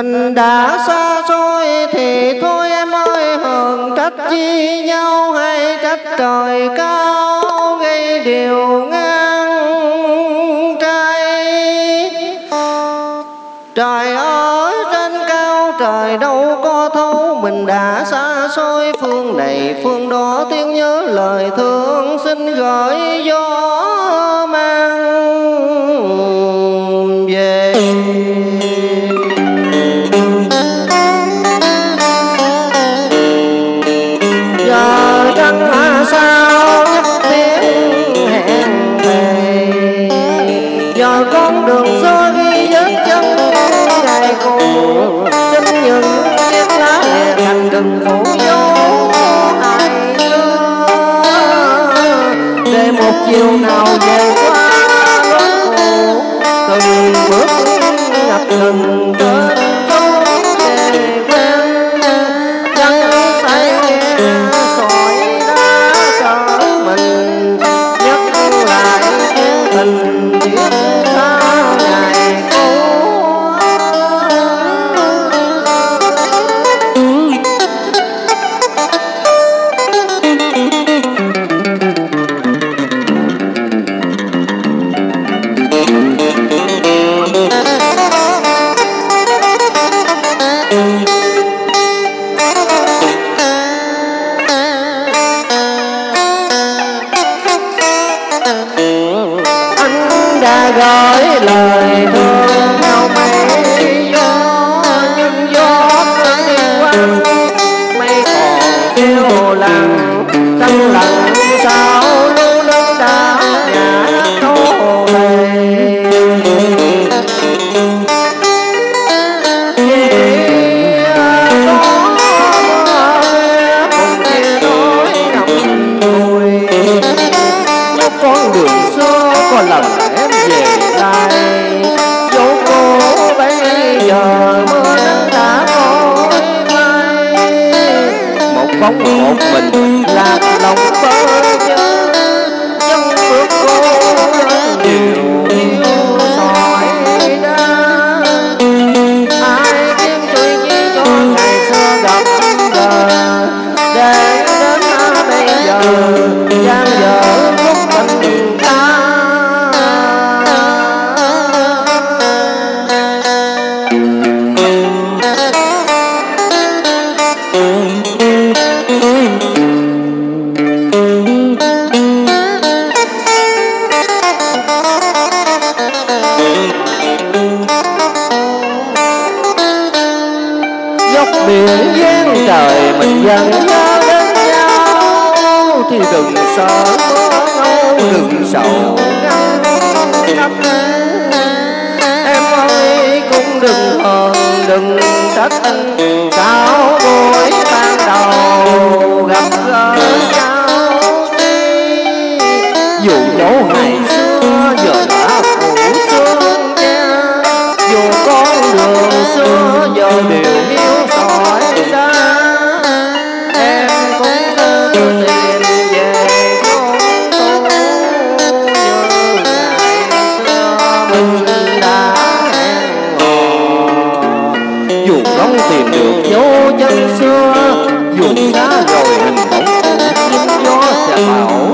Tình đã xa xôi thì thôi em ơi, hờn trách chi nhau hay trách trời cao gây điều ngang trai. Trời ở trên cao trời đâu có thấu, mình đã xa xôi phương này phương đó, tiếng nhớ lời thương xin gửi gió mang về. Giờ trăng sao nhắc tiếng hẹn thề, giờ con đường xưa ghi vết chân ngày cũ, xin những chiếc lá hè thành đừng phủ dấu ai xưa, để một chiều nào về qua lối cũ, từng bước ngập ngừng trên chốn về quen. Trăng say nghe sỏi đá trở mình, nhắc lại chuyến tình thiết tha ngày cũ. Đã gửi lời thương theo mây gió, nhưng gió đi qua mây còn phiêu lặng, trăng lặng sao lưu lưng đã ngã trôi về. Con đường xưa có lần em về lại, dẫu cô bây giờ mưa nắng đã mỏi bay. Một bóng một mình lạc lòng bơ vơ, chân bước cô lên nhiều yêu sỏi đá. Ai kiếm chuyện chi cho ngày xưa gặp giờ, để đến bây giờ gian dở khúc tình ta. Dốc biển gian trời mình vẫn nhớ đến nhau, thì đừng sợ mưa ngâu đừng sầu ngăn ngập. Em ơi cũng đừng hờn đừng trách, sao buổi ban đầu gặp gỡ nhau đi. Dù dấu ngày xưa giờ đã phủ sương nha, dù con đường xưa giờ đều hiu sỏi đá. Em cũng cứ tìm về chốn tu, như ngày xưa mình đã hẹn hò. Dù không tìm được dấu chân xưa, dù xa rồi hình bóng cũ chim gió sẽ bảo